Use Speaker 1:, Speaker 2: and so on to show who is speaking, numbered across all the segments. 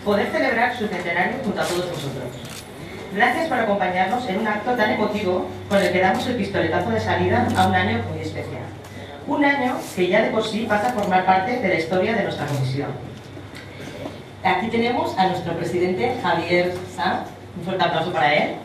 Speaker 1: poder celebrar su centenario junto a todos vosotros. Gracias por acompañarnos en un acto tan emotivo con el que damos el pistoletazo de salida a un año muy especial. Un año que ya de por sí pasa a formar parte de la historia de nuestra comisión. Aquí tenemos a nuestro presidente Javier Sanz. Un fuerte aplauso para él.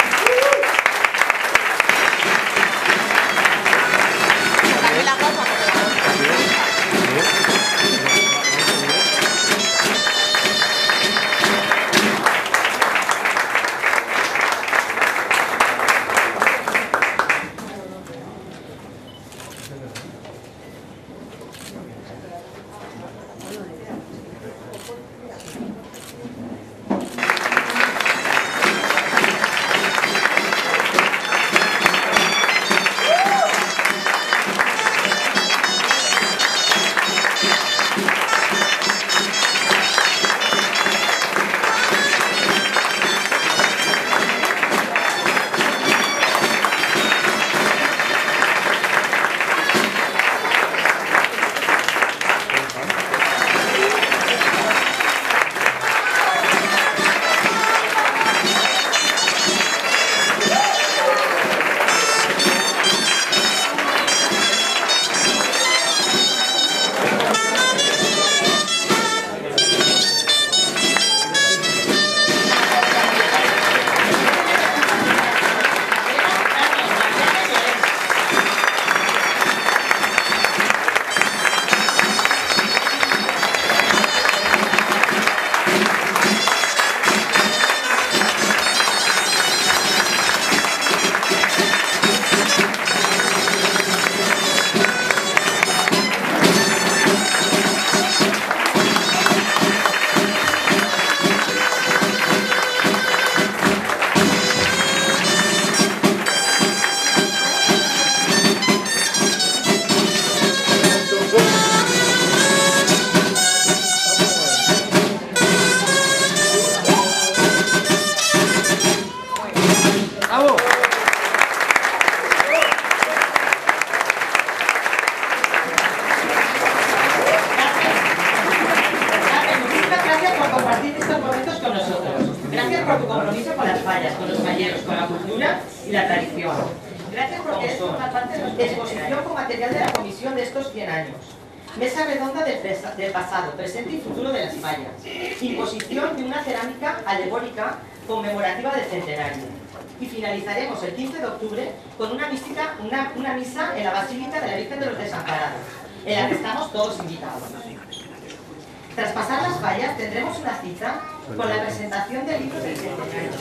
Speaker 1: Por tu compromiso con las fallas, con los falleros, con la cultura y la tradición. Gracias porque eres forma parte de exposición con material de la comisión de estos 100 años. Mesa redonda del pasado, presente y futuro de las fallas. Imposición de una cerámica alegórica conmemorativa del centenario. Y finalizaremos el 15 de octubre con una misa en la Basílica de la Virgen de los Desamparados, en la que estamos todos invitados. Tras pasar las fallas, tendremos una cita con la presentación del libro del centenario.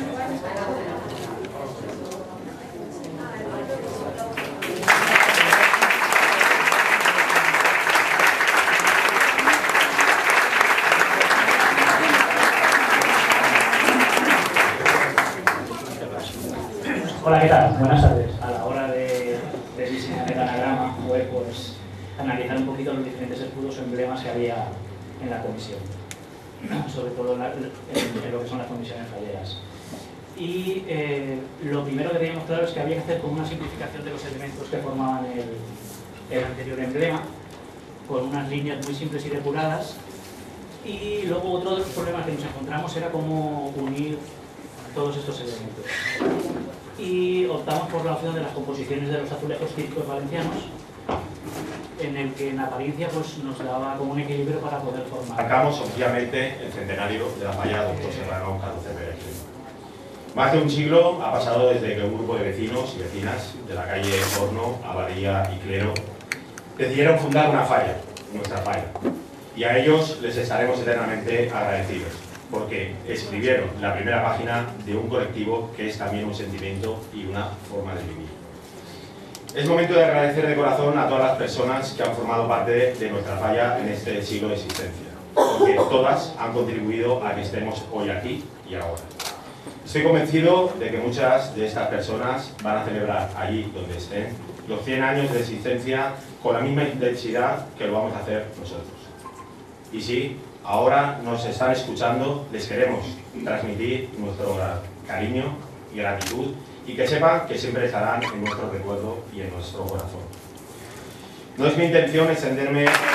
Speaker 2: Hola, ¿qué tal? Buenas tardes. A la hora de diseñar el anagrama fue pues analizar un poquito los diferentes escudos o emblemas que había en la comisión, sobre todo en lo que son las comisiones falleras. Y lo primero que teníamos claro es que había que hacer como una simplificación de los elementos que formaban el anterior emblema, con unas líneas muy simples y depuradas. Y luego otro de los problemas que nos encontramos era cómo unir todos estos elementos. Y optamos por la opción de las composiciones de los azulejos típicos valencianos, en el que en apariencia pues, nos daba como un equilibrio para poder formar.
Speaker 3: Marcamos obviamente el centenario de la falla Doctor Serrano Caruce Peregrino. Más de un siglo ha pasado desde que un grupo de vecinos y vecinas de la calle Horno, Abadía y Clero decidieron fundar una falla, nuestra falla, y a ellos les estaremos eternamente agradecidos, porque escribieron la primera página de un colectivo que es también un sentimiento y una forma de vivir. Es momento de agradecer de corazón a todas las personas que han formado parte de nuestra falla en este siglo de existencia, porque todas han contribuido a que estemos hoy aquí y ahora. Estoy convencido de que muchas de estas personas van a celebrar allí donde estén los 100 años de existencia con la misma intensidad que lo vamos a hacer nosotros. Y sí, ahora nos están escuchando, les queremos transmitir nuestro cariño y gratitud y que sepan que siempre estarán en nuestro recuerdo y en nuestro corazón. No es mi intención extenderme